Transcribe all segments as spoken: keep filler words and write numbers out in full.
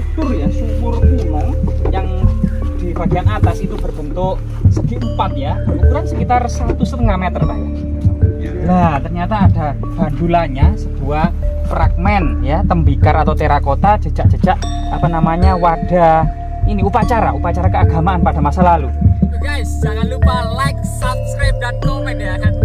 struktur ya, sumur kuno yang di bagian atas itu berbentuk segi empat ya, berukuran sekitar satu setengah meter Pak ya. Nah ternyata ada bandulannya, sebuah fragmen ya, tembikar atau terakota, jejak-jejak apa namanya wadah ini upacara upacara keagamaan pada masa lalu. Guys, jangan lupa like, subscribe dan komen ya kan.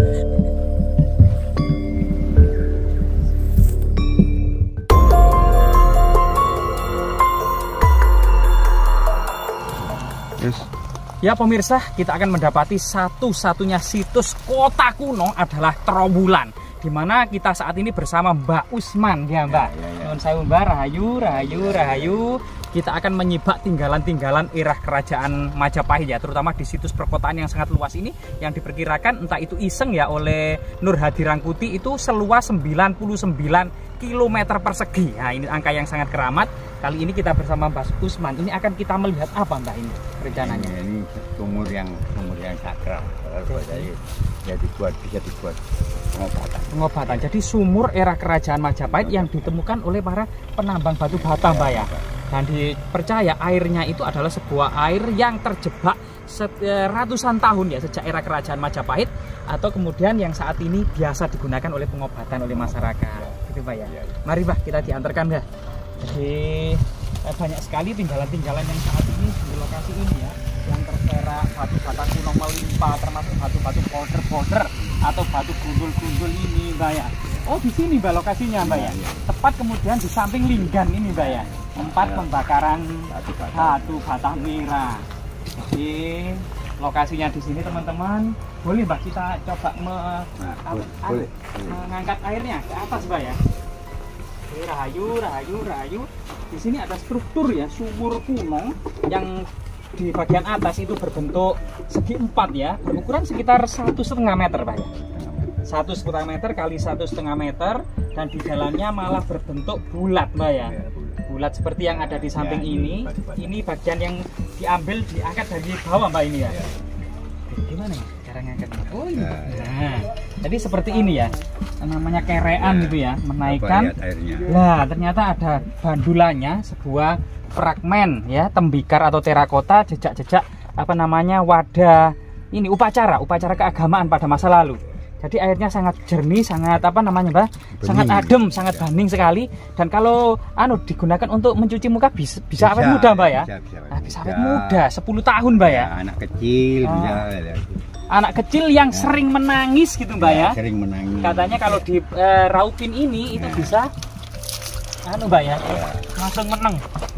Yes. Ya pemirsa, kita akan mendapati satu-satunya situs kota kuno adalah Trowulan, di mana kita saat ini bersama Mbak Usman ya Mbak. Ya, ya, ya. Nun sewu Mbak, rahayu, rahayu, rahayu. Kita akan menyibak tinggalan-tinggalan era kerajaan Majapahit ya, terutama di situs perkotaan yang sangat luas ini, yang diperkirakan entah itu iseng ya oleh Nur Hadi Rangkuti itu seluas sembilan puluh sembilan kilometer persegi. Nah ini angka yang sangat keramat. Kali ini kita bersama Mbak Usman. Ini akan kita melihat apa Mbak ini rencananya? Ini, ini sumur yang sumur yang sakral. Jadi ya dibuat bisa dibuat pengobatan. Pengobatan. Jadi sumur era kerajaan Majapahit yang ditemukan oleh para penambang batu bata Mbak ya. Dan dipercaya airnya itu adalah sebuah air yang terjebak ratusan tahun ya, sejak era kerajaan Majapahit, atau kemudian yang saat ini biasa digunakan oleh pengobatan oleh masyarakat. Gitu Pak ya. Mari Pak kita diantarkan ya. Jadi eh, banyak sekali tinggalan-tinggalan yang saat ini di lokasi ini ya, yang terserak batu-bata kuno melimpah, termasuk batu-batu boulder-boulder atau batu gundul-gundul ini Mbak ya. Oh di sini Mbak lokasinya Mbak ya. Tepat kemudian di samping linggan ini Mbak ya, tempat pembakaran batu bata merah. Jadi lokasinya di sini teman-teman. Boleh Mbak kita coba me nah, boleh, boleh. mengangkat airnya ke atas Mbak ya. Oke, rahayu, rahayu, rahayu. Di sini ada struktur ya, sumur kuno yang di bagian atas itu berbentuk segi empat ya, berukuran sekitar satu setengah meter Pak ya. Satu setengah meter kali satu setengah meter, dan di dalamnya malah berbentuk bulat Mbak ya. Bulat seperti yang ada di samping ya, ini. Ini bagian yang diambil diangkat dari bawah Mbak ini ya. ya. Gimana ya cara ngangkatnya? Oh ini. Nah, jadi seperti ini ya. Namanya kerean ya, gitu ya, menaikkan. Nah ternyata ada bandulannya, sebuah fragmen ya, tembikar atau terakota, jejak-jejak apa namanya wadah ini upacara upacara keagamaan pada masa lalu. Jadi airnya sangat jernih, sangat apa namanya Mbak, bening, sangat adem, ya, sangat bening sekali. Dan kalau anu digunakan untuk mencuci muka bisa, bisa, bisa awet muda Mbak ya. Bisa, bisa, nah, bisa awet muda, sepuluh tahun Mbak ya. Ya anak kecil oh. bisa, ya. Anak kecil yang ya. sering menangis gitu Mbak ya. ya. Sering menangis. Katanya kalau di uh, raupin ini itu ya. bisa anu Mbak ya, ya. langsung meneng.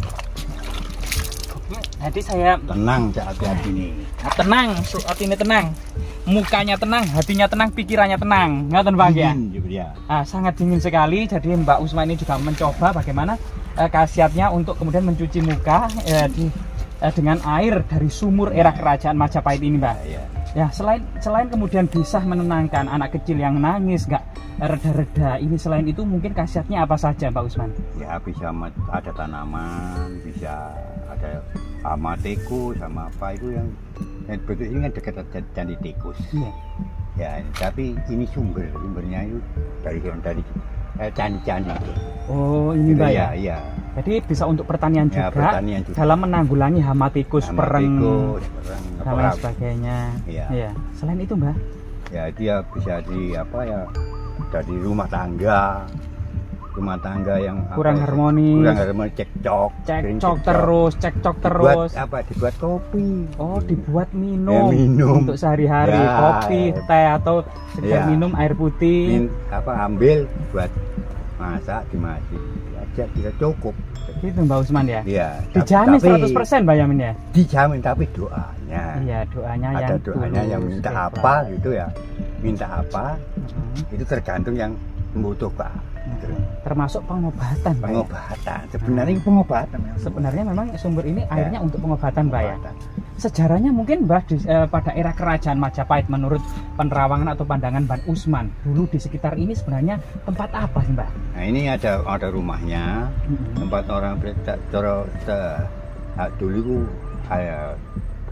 Jadi saya tenang saat hati ini. Tenang, saat ini tenang. Mukanya tenang, hatinya tenang, pikirannya tenang. Ngaten Pak ya. Nah, sangat dingin sekali. Jadi Mbak Usman ini juga mencoba bagaimana eh, khasiatnya untuk kemudian mencuci muka eh, di, eh, dengan air dari sumur era kerajaan Majapahit ini Mbak. Ya, ya selain selain kemudian bisa menenangkan anak kecil yang nangis, nggak reda-reda. Ini selain itu mungkin khasiatnya apa saja Mbak Usman? Ya bisa ada tanaman, bisa ada sama tikus sama apa itu yang yang betul ini kan dekat candi tikus. Iya. Ya, tapi ini sumber sumbernya itu dari dari candi-candi. Oh, ini Mbak ya. Iya. Jadi bisa untuk pertanian juga, ya, pertanian juga dalam menanggulangi hama tikus, hama pereng, tikus, pereng dan lain sebagainya. Iya. Ya. Selain itu Mbak? Ya dia bisa di apa ya dari rumah tangga. Rumah tangga yang kurang apa, harmonis, kurang harmonis, cekcok, cekcok terus, cekcok terus. Dibuat apa? Dibuat kopi. Oh, dibuat minum, ya, minum. untuk sehari-hari, ya, kopi, teh atau sekedar ya. minum air putih. Min, apa ambil buat masak, dimasak aja bisa cukup. Itu Mbak Usman ya? Iya. Dijamin tapi, seratus persen Mbak Yamin ya? Dijamin, tapi doanya. Iya, doanya ada yang doanya yang minta hebat. apa gitu ya. Minta apa? Uh-huh. Itu tergantung yang membutuhkan. Gitu. Termasuk pengobatan Mbak pengobatan ya? Sebenarnya hmm. pengobatan sebenarnya memang sumber ini airnya ya. untuk pengobatan Mbak ya. Sejarahnya mungkin Mbak di, eh, pada era kerajaan Majapahit menurut penerawangan atau pandangan Mbak Usman dulu di sekitar ini sebenarnya tempat apa sih Mbak? Nah ini ada ada rumahnya, hmm. tempat orang coro dulu itu kayak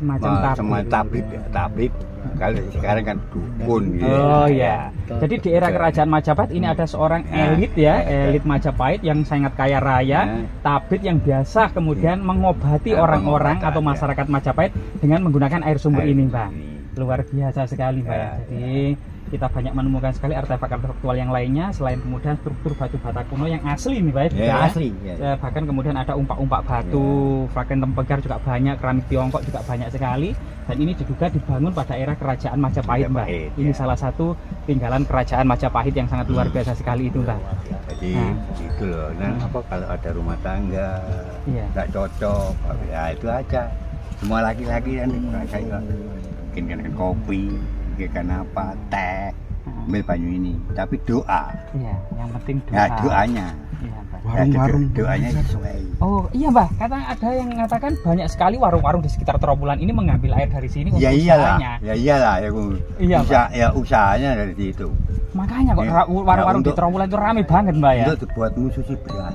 semacam Nah, tabib. semacam tabib ya, tabib. Kalau sekarang kan dukun gitu. Oh ya. Jadi di era kerajaan Majapahit ini ada seorang elit ya, elit Majapahit yang sangat kaya raya, tabib yang biasa kemudian mengobati orang-orang atau masyarakat Majapahit dengan menggunakan air sumber ini, Mbak. Luar biasa sekali, Mbak. Jadi kita banyak menemukan sekali artefak-artefak faktual yang lainnya selain kemudian struktur batu bata kuno yang asli nih, Pak. Ya, ya. asli. Ya. Bahkan kemudian ada umpak-umpak batu, fragmen tempegar juga banyak, keramik Tiongkok juga banyak sekali. Dan ini diduga dibangun pada era kerajaan Majapahit, Mbak. Majapahit, Ini ya. salah satu tinggalan kerajaan Majapahit yang sangat luar biasa sekali itu, Mbak. Jadi Nah. itu loh. Nah, Hmm. apa kalau ada rumah tangga Iya. nggak cocok, ya itu aja. Semua laki-laki kan kayak bikin kan kopi, bikin apa, teh, ambil banyu ini. Tapi doa, Iya, yang penting doa. ya doanya, Iya, Mbak. warung-warung ya, doanya sesuai. Oh iya, Mbak, kata ada yang mengatakan banyak sekali warung-warung di sekitar Trawulan ini mengambil air dari sini untuk Ya iyalah, usahanya. ya iyalah, ya, Iya, usaha, ya usahanya dari situ. Makanya kok Ya, ra- warung-warung ya, di untuk- Trawulan itu rame banget, Mbak ya. Untuk dibuat mususi beras.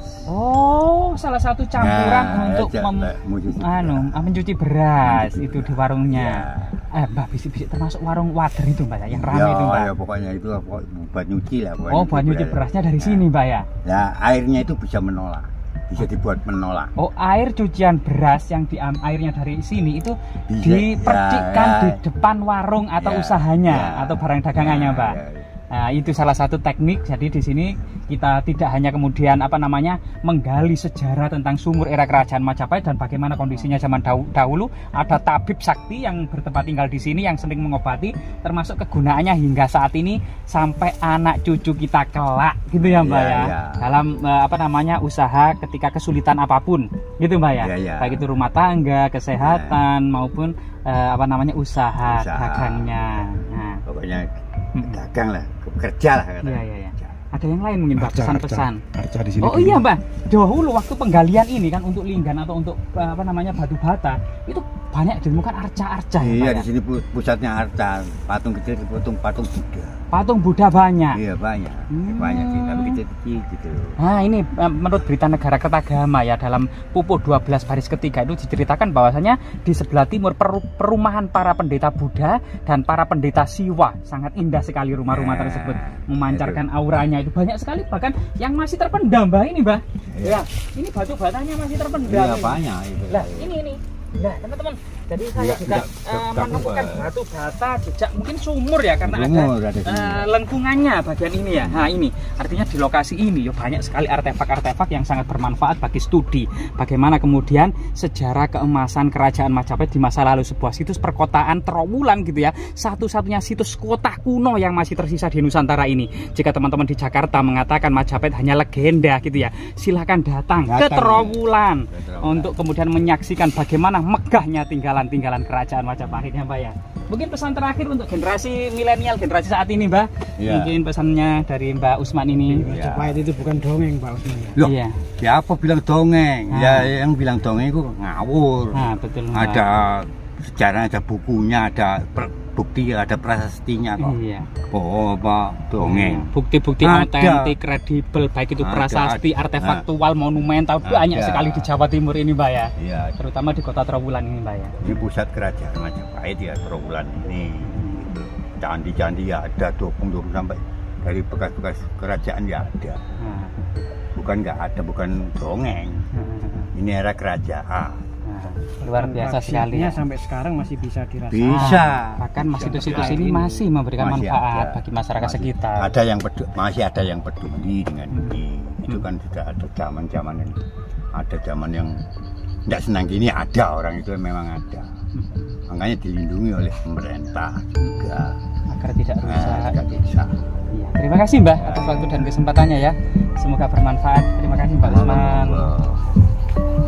Oh, salah satu campuran Nah, untuk ya, mem- Mbak, mencuci anu, beras. mencuci beras Mencuci itu di beras. warungnya. Ya. Eh, Mbak, bisik-bisik termasuk warung wader itu, Mbak ya, yang rame Ya, itu, Mbak. ya pokoknya itu apa, buat nyuci lah. Oh, buat nyuci berasnya dari sini, Mbak ya. Ya, airnya itu bisa menolak, bisa dibuat menolak. Oh, air cucian beras yang di airnya dari sini itu Bisa, dipercikkan ya, ya. di depan warung atau Ya, usahanya ya. atau barang dagangannya, Ya, Mbak. ya, ya. Nah, itu salah satu teknik. Jadi di sini kita tidak hanya kemudian apa namanya menggali sejarah tentang sumur era kerajaan Majapahit dan bagaimana kondisinya zaman dahu- dahulu. Ada tabib sakti yang bertempat tinggal di sini yang sering mengobati, termasuk kegunaannya hingga saat ini sampai anak cucu kita kelak, gitu ya, Mbak Ya, ya. ya. Dalam eh, apa namanya usaha ketika kesulitan apapun, gitu, Mbak ya. Ya, ya. Baik itu rumah tangga, kesehatan maupun eh, apa namanya usaha, Usaha. dagangnya. Nah, Pokoknya mm. dagang lah, kerja lah katanya. Iya, iya, iya. Ada yang lain mungkin, Mbak, pesan-pesan. Arca di sini. Oh iya, Mbak, dahulu waktu penggalian ini kan untuk linggan atau untuk eh, apa namanya batu bata itu banyak ditemukan arca-arca. ya, Iya, Mbak, di ya? sini pu- pusatnya Arca, patung kecil, patung patung Buddha. Patung Buddha banyak. Iya banyak, Hmm. banyak sih, tapi kecil-kecil gitu. Nah ini eh, menurut Berita Negara Kertagama ya, dalam Pupuh dua belas baris ketiga itu diceritakan bahwasanya di sebelah timur peru- perumahan para pendeta Buddha dan para pendeta Siwa sangat indah sekali rumah-rumah Nah, tersebut, memancarkan auranya itu banyak sekali, bahkan yang masih terpendam, Mbak, ini, Mbak. Iya. Ya, ini batu batanya masih terpendam. Iya ini. banyak itu. Lah, ini ini. Nah, teman-teman, jadi saya Enggak, juga enggak, eh, enggak, menemukan enggak. batu bata jejak mungkin sumur ya, karena Sumur ada, ada sini. eh, lengkungannya bagian ini ya. Nah, ini artinya di lokasi ini ya banyak sekali artefak-artefak yang sangat bermanfaat bagi studi bagaimana kemudian sejarah keemasan kerajaan Majapahit di masa lalu, sebuah situs perkotaan Trawulan gitu ya, satu-satunya situs kota kuno yang masih tersisa di Nusantara ini. Jika teman-teman di Jakarta mengatakan Majapahit hanya legenda gitu ya, silahkan datang, ke Datang. Trawulan Ke Trawulan. untuk kemudian menyaksikan bagaimana megahnya tinggalan-tinggalan kerajaan Majapahit ya, Mbak ya. Mungkin pesan terakhir untuk generasi milenial, generasi saat ini, Mbak. Iya. Mungkin pesannya dari Mbak Usman ini. Iya. Majapahit itu bukan dongeng, Pak Usman. Loh, Iya. siapa bilang dongeng? Ah. Ya yang bilang dongeng itu ngawur. Nah, betul, Mbak. Ada sejarah, ada bukunya, ada per- bukti, ada prasastinya kok. Iya. Oh, apa dongeng? Bukti-bukti Ada. otentik, kredibel, baik itu Ada, prasasti, ada. artefaktual, monumental, banyak Ada. sekali di Jawa Timur ini, Mbak ya. Iya, Terutama di kota Trawulan ini, Mbak ya. ini pusat kerajaan Majapahit ya, Trawulan ini. Gitu. Candi-candi ya ada, dukung-dukung sampai dari bekas-bekas kerajaan ya ada. Nah, Bukan nggak ada, bukan dongeng. Ini era kerajaan. nah, luar Dan biasa sekali khasiatnya ya. sampai sekarang masih bisa dirasakan. Bisa. Ah, bahkan Bisa. situs-situs Bisa. ini masih memberikan Masih manfaat ada. bagi masyarakat Masih sekitar. Ada yang peduli, masih ada yang peduli dengan ini. Itu kan sudah ada zaman-zaman yang ada zaman yang tidak senang gini, ada orang itu memang ada. Makanya dilindungi oleh pemerintah juga. Agar tidak Nah, rusak. tidak bisa. Iya. Terima kasih, Mbak, atas waktu dan kesempatannya ya. Semoga bermanfaat. Terima kasih, Mbak Usman. Allah.